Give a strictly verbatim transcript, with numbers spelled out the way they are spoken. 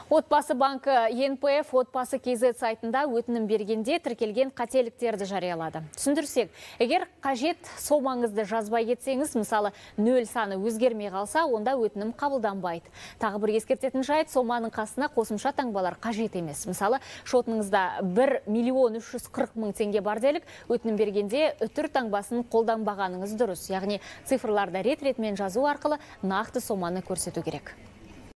Отбасы банкі Н П Ф отбасы кз сайтында өтінім бергенде тіркелген қателіктерді жариялады. Түсіндірсек, егер қажет сомаңызды жазбай кетсеңіз, мысалы нөл саны өзгермей қалса, онда өтінім қабылданбайды. Тағы бір ескертетін жайт, соманың қасына қосымша таңбалар қажет емес. Мысалы, шотыңызда бір миллион үш жүз қырық мың теңге бар делік, өтінім бергенде үтір таңбасын қолданбағаныңыз дұрыс. Яғни цифрларды рет-ретмен жазу арқылы нақты соманы көрсету керек.